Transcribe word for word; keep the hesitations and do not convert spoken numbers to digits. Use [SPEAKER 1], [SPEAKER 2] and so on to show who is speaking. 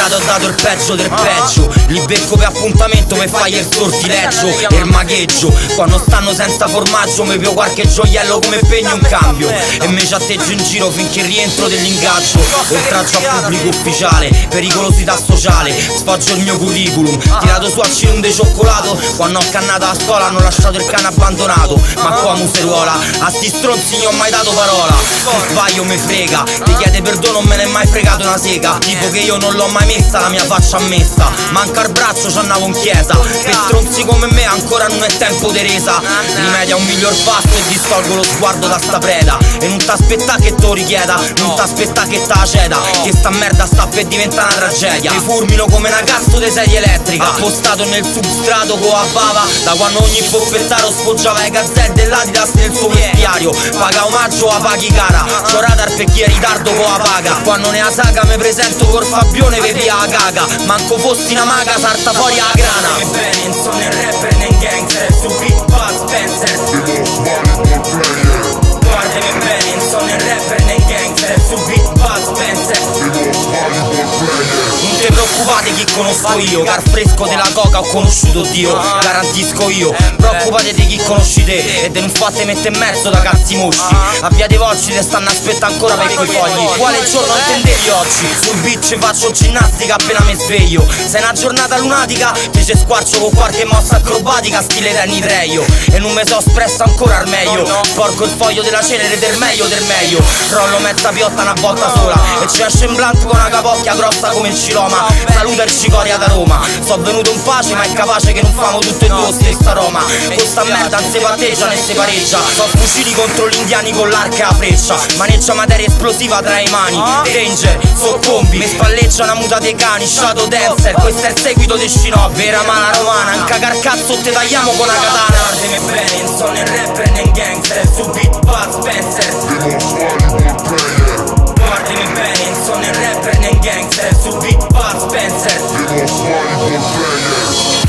[SPEAKER 1] strada ho dato il peggio del peggio. Li becco per appuntamento per fare il sortileggio e il magheggio. Quando stanno senza formaggio mi pio qualche gioiello come pegno in cambio e me ci atteggio in giro finché rientro dell'ingaggio. Oltraggio a pubblico ufficiale, pericolosità sociale, sfoggio il mio curriculum, tirato su al cilum di cioccolato. Quando ho cannato a scuola hanno lasciato il cane abbandonato. Ma qua museruola, a sti stronzi non ho mai dato parola. Se sbaglio mi frega, ti chiede perdono, non me ne è mai fregato una sega. Tipo che io non l'ho mai messa la mia faccia ammessa. Manca il braccio, c'andavo in chiesa. Per stronzi come me ancora non è tempo di resa. Rimedia un miglior passo e distolgo lo sguardo da sta preda. E non t'aspetta che te lo richieda, non t'aspetta che te la ceda, che sta merda sta per diventare una tragedia. Mi fulmino come una cazzo di sedia elettrica, appostato nel substrato con la bava. Da quando ogni poppettaro sfoggiava i gazzelle dell'Adidas nel suo vestiario. Paga omaggio a paghi cara, c'ho radar per chi è in ritardo con la paga. Quando ne ha saga mi presento col Fabione per via la caga. Manco fossi una maga salta fuori la grana. Guardami bene, non sono né rapper né gangster, su Beat Buzz Spencer. Guardami bene, non sono né rapper né gangster, su Beat Buzz Spencer. Non ti preoccupate chi conosco io, car fresco della coca ho conosciuto Dio, garantisco io. Preoccupate di chi conosci te e de non fate mette in mezzo da cazzi mosci. A via dei Volci te stanno aspettando ancora per quei fogli. Quale giorno intendevi oggi? Sul beach faccio ginnastica appena mi sveglio. Se è una giornata lunatica ti ci squarcio con qualche mossa acrobatica stile Danny Trejo. E non mi so espresso ancora al meglio. Porco il foglio della cenere del meglio del meglio. Rollo mezza piotta una botta sola e ci esce in blanco con una capocchia grossa come il Ciloma. Saluta il Cicoria da Roma. So venuto in pace ma è capace che non famo tutte e due lo stessa Roma. Questa merda non si patteggia né si pareggia. So fucili contro gli indiani con l'arca e la freccia. Maneggia materia esplosiva tra le mani. Danger, soccombi. Mi spalleggia una muta dei cani. Shadow Dancer, questo è il seguito di Shinobi. Vera mala romana, un cagar cazzo te tagliamo con una katana. Guardami bene, non sono né rapper né gangster, su Beat Buzz Spencer. Guardami bene, non sono né rapper né gangster, su Beat Buzz Spencer.